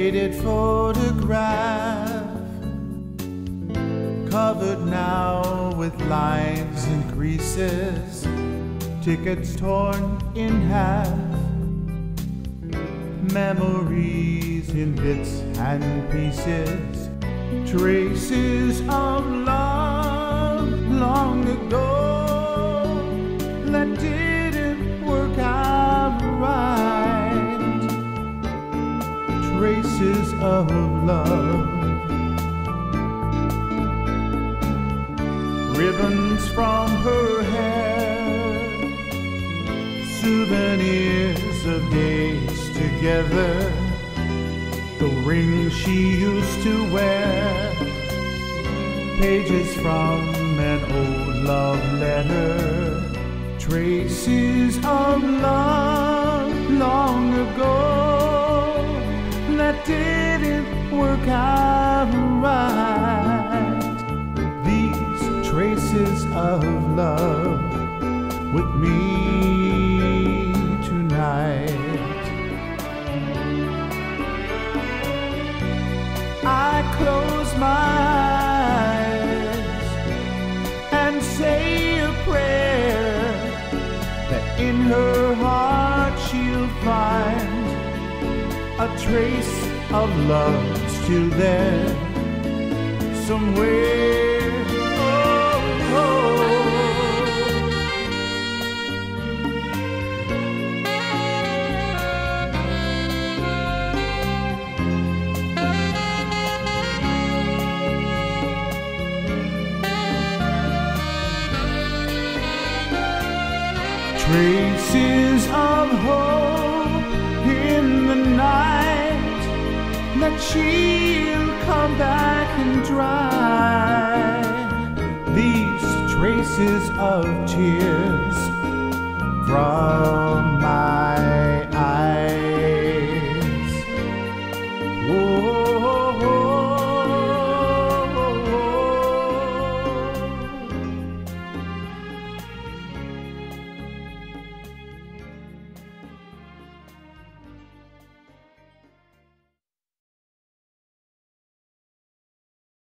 faded photograph, covered now with lines and creases, tickets torn in half, memories in bits and pieces, traces of love long ago that didn't work out right, traces of love, ribbons from her hair, souvenirs of days together, the ring she used to wear, pages from an old love letter, traces of love long ago that didn't work out right. These traces of love with me tonight. I close my eyes and say a prayer that in her heart she'll find a trace of love still there somewhere. Oh, oh. Traces of hope in the night that she'll come back and dry these traces of tears from my eyes.